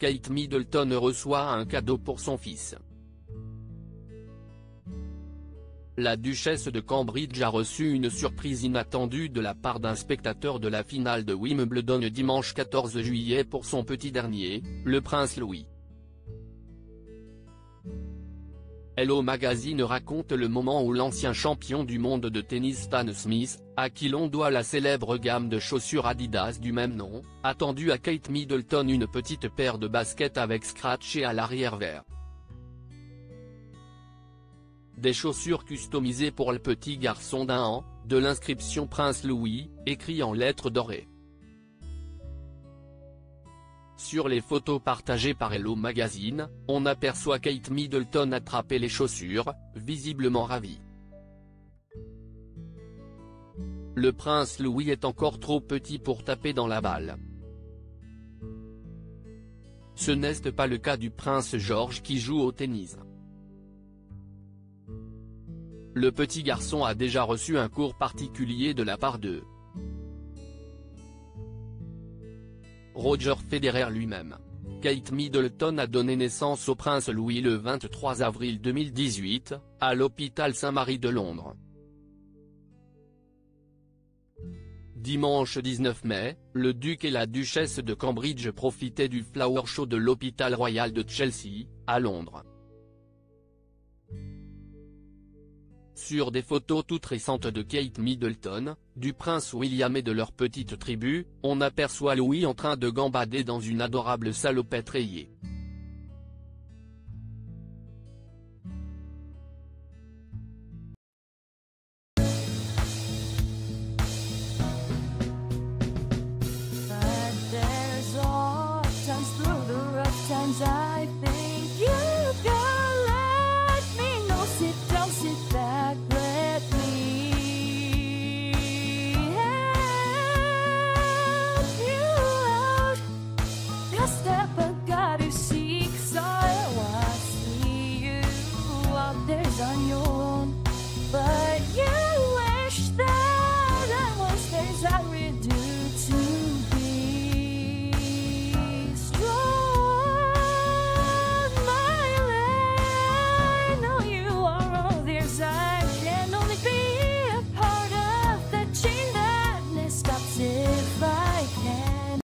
Kate Middleton reçoit un cadeau pour son fils. La duchesse de Cambridge a reçu une surprise inattendue de la part d'un spectateur de la finale de Wimbledon dimanche 14 juillet pour son petit dernier, le prince Louis. Hello Magazine raconte le moment où l'ancien champion du monde de tennis Stan Smith, à qui l'on doit la célèbre gamme de chaussures Adidas du même nom, a tendu à Kate Middleton une petite paire de baskets avec scratch et à l'arrière vert. Des chaussures customisées pour le petit garçon d'1 an, de l'inscription Prince Louis, écrit en lettres dorées. Sur les photos partagées par Hello Magazine, on aperçoit Kate Middleton attraper les chaussures, visiblement ravie. Le prince Louis est encore trop petit pour taper dans la balle. Ce n'est pas le cas du prince George qui joue au tennis. Le petit garçon a déjà reçu un cours particulier de la part de Roger Federer lui-même. Kate Middleton a donné naissance au prince Louis le 23 avril 2018, à l'hôpital Saint-Marie de Londres. Dimanche 19 mai, le duc et la duchesse de Cambridge profitaient du Flower Show de l'hôpital royal de Chelsea, à Londres. Sur des photos toutes récentes de Kate Middleton, du prince William et de leur petite tribu, on aperçoit Louis en train de gambader dans une adorable salopette rayée.